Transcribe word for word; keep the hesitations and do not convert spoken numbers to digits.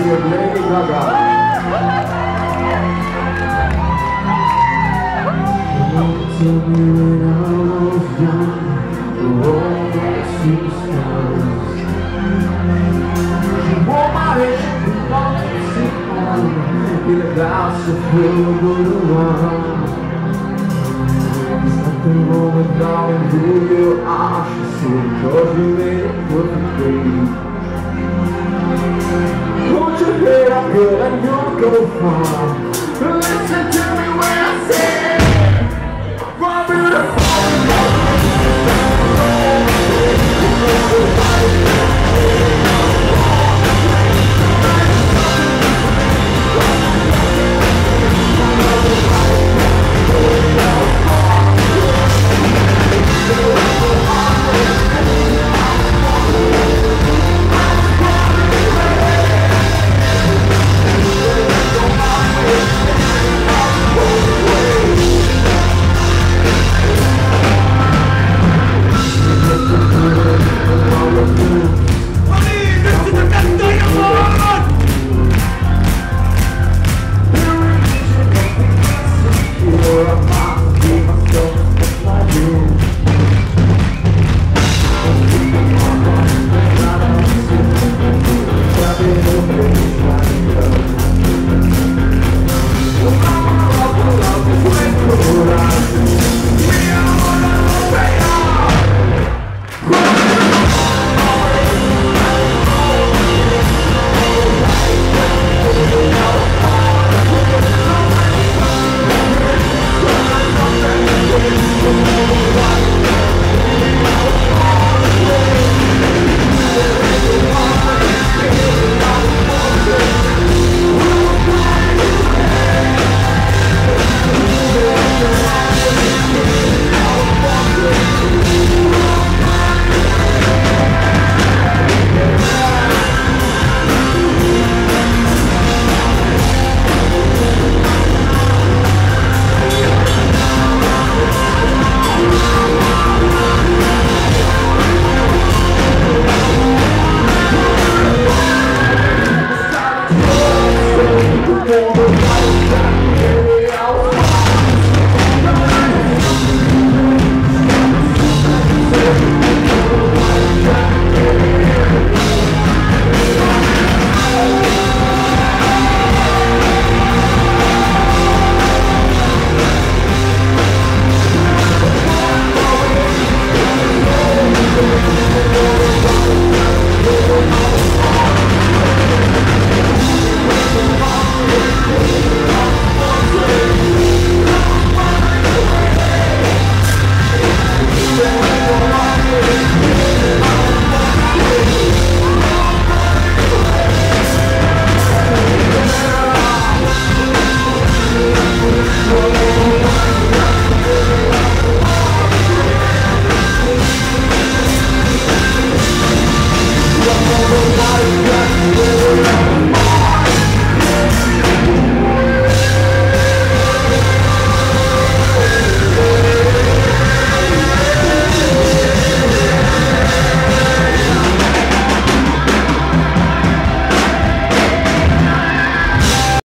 with Lady Gaga. Tell me when I was young, all my superstars. She wore my hair, she put on a sick on in a glass of pure good wine. There's nothing wrong with knowing who you are, she said, cause you made it perfect day. Put your head up, girl, and you'll go far. Listen to